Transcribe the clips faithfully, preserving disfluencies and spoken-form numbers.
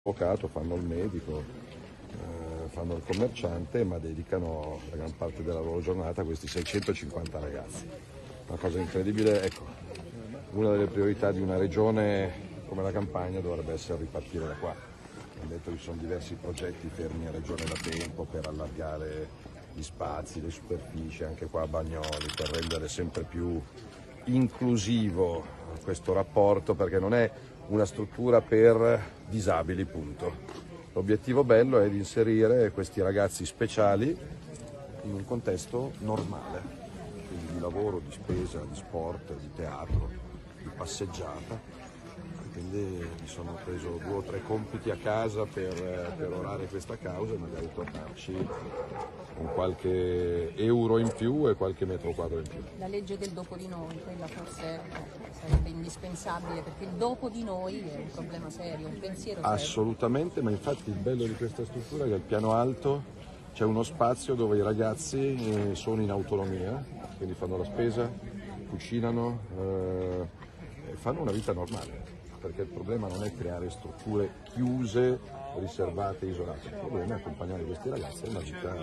avvocato, fanno il medico, eh, fanno il commerciante, ma dedicano la gran parte della loro giornata a questi seicentocinquanta ragazzi. Una cosa incredibile, ecco, una delle priorità di una regione come la Campania dovrebbe essere ripartire da qua. Ho detto che ci sono diversi progetti fermi in regione da tempo per allargare gli spazi, le superfici, anche qua a Bagnoli, per rendere sempre più inclusivo questo rapporto, perché non è una struttura per disabili, punto. L'obiettivo bello è di inserire questi ragazzi speciali in un contesto normale, quindi di lavoro, di spesa, di sport, di teatro, di passeggiata. Quindi mi sono preso due o tre compiti a casa per, per orare questa causa e magari tornarci con qualche euro in più e qualche metro quadro in più. La legge del dopo di noi, quella forse sarebbe indispensabile, perché il dopo di noi è un problema serio, un pensiero serio. Assolutamente, ma infatti il bello di questa struttura è che al piano alto c'è uno spazio dove i ragazzi sono in autonomia, quindi fanno la spesa, cucinano, eh, fanno una vita normale. Perché il problema non è creare strutture chiuse, riservate, isolate, il problema è accompagnare questi ragazzi a una vita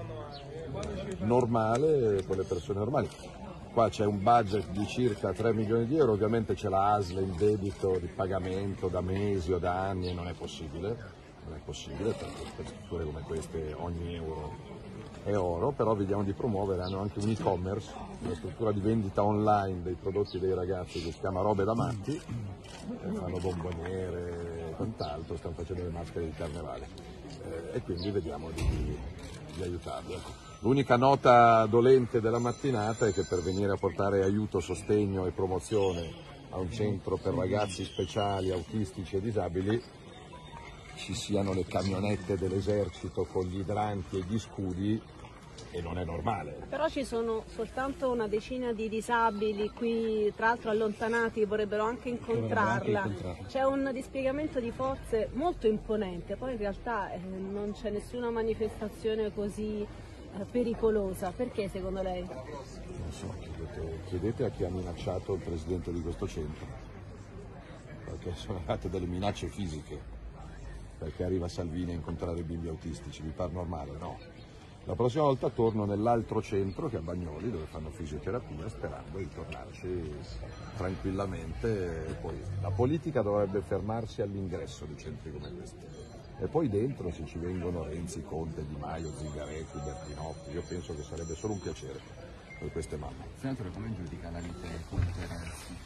normale con le persone normali. Qua c'è un budget di circa tre milioni di euro, ovviamente c'è la A S L in debito di pagamento da mesi o da anni e non è possibile, non è possibile perché per strutture come queste ogni euro è oro, però vediamo di promuovere, hanno anche un e-commerce, una struttura di vendita online dei prodotti dei ragazzi che si chiama Robe da Matti, eh, fanno bomboniere e quant'altro, stanno facendo le maschere di carnevale eh, e quindi vediamo di, di aiutarli. L'unica nota dolente della mattinata è che per venire a portare aiuto, sostegno e promozione a un centro per ragazzi speciali, autistici e disabili ci siano le camionette dell'esercito con gli idranti e gli scudi, e non è normale. Però ci sono soltanto una decina di disabili qui, tra l'altro allontanati, che vorrebbero anche incontrarla. C'è un dispiegamento di forze molto imponente, poi in realtà eh, non c'è nessuna manifestazione così eh, pericolosa. Perché secondo lei? Non so, chiedete, chiedete a chi ha minacciato il presidente di questo centro, perché sono arrivate delle minacce fisiche. Perché arriva Salvini a incontrare bimbi autistici, vi pare normale? No. La prossima volta torno nell'altro centro che è a Bagnoli, dove fanno fisioterapia, sperando di tornarci tranquillamente. Poi la politica dovrebbe fermarsi all'ingresso di centri come questi. E poi dentro, se ci vengono Renzi, Conte, Di Maio, Zingaretti, Bertinotti, io penso che sarebbe solo un piacere per queste mamme. Senatore, come giudica la lite Conte e Renzi?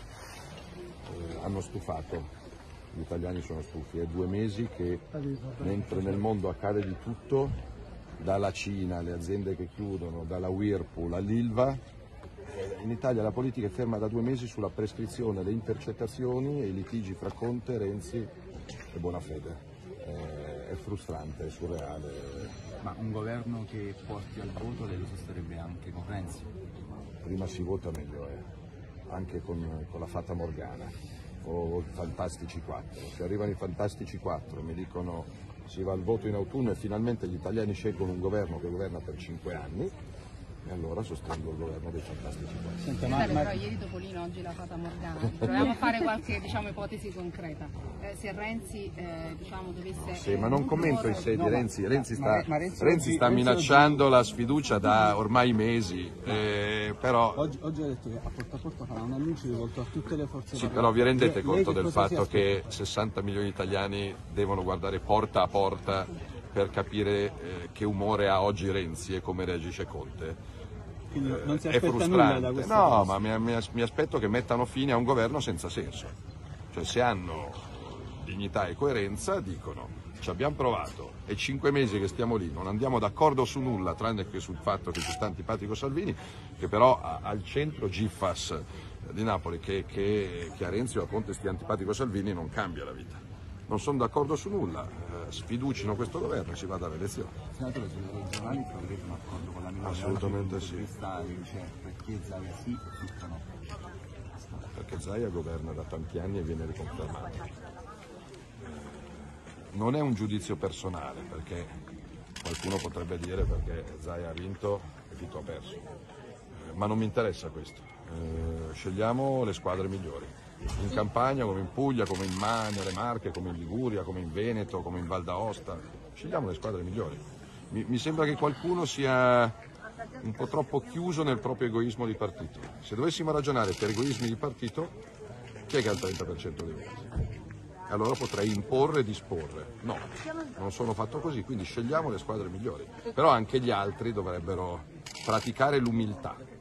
Eh, hanno stufato. Gli italiani sono stufi, è due mesi che mentre nel mondo accade di tutto, dalla Cina alle aziende che chiudono, dalla Whirlpool all'Ilva, in Italia la politica è ferma da due mesi sulla prescrizione, le intercettazioni e i litigi fra Conte, Renzi e Bonafede. È frustrante, è surreale. Ma un governo che porti al voto lei lo sosterrebbe anche con Renzi? Prima si vota meglio è, anche con, con la Fata Morgana. O Fantastici quattro, se arrivano i Fantastici quattro e mi dicono si va al voto in autunno e finalmente gli italiani scelgono un governo che governa per cinque anni, e allora sostengo il governo dei Fantastici quattro. Senta, ma, ma... Però ieri Topolino, oggi la Fata Morgana, proviamo a fare qualche diciamo, ipotesi concreta. Eh, se Renzi eh, diciamo, dovesse... Sì, eh, ma non commento loro... i sedi, no, Renzi, ma, Renzi sta, ma Renzi, Renzi sta Renzi minacciando oggi... la sfiducia da ormai mesi, eh, però... Oggi, oggi ha detto che a porta a porta farà un annuncio rivolto a tutte le forze. Sì, però vi rendete conto del fatto che sessanta milioni di italiani devono guardare porta a porta per capire eh, che umore ha oggi Renzi e come reagisce Conte? Quindi non si è aspetta frustrante. nulla da questa No, cosa. ma mi, mi aspetto che mettano fine a un governo senza senso. Cioè se hanno dignità e coerenza dicono ci abbiamo provato, è cinque mesi che stiamo lì, non andiamo d'accordo su nulla tranne che sul fatto che ci sta antipatico Salvini, che però ha al centro G F A S di Napoli, che, che, che a Renzi o a Conte stia antipatico Salvini non cambia la vita. Non sono d'accordo su nulla, eh, sfiducino questo governo e si vada alle elezioni. Senatore, sui regionali troverete un accordo con la Milano? Assolutamente sì. Cristalli, cioè, perché Zaia sì e tutto no? Perché Zaia governa da tanti anni e viene riconfermato. Non è un giudizio personale, perché qualcuno potrebbe dire perché Zaia ha vinto e Tito ha perso, eh, ma non mi interessa questo. Eh, scegliamo le squadre migliori. in Campania, come in Puglia, come in Ma, nelle Marche, come in Liguria, come in Veneto, come in Val d'Aosta. Scegliamo le squadre migliori. Mi, mi sembra che qualcuno sia un po' troppo chiuso nel proprio egoismo di partito. Se dovessimo ragionare per egoismi di partito, chi è che ha il trenta per cento dei voti? Allora potrei imporre e disporre. No, non sono fatto così, quindi scegliamo le squadre migliori. Però anche gli altri dovrebbero praticare l'umiltà.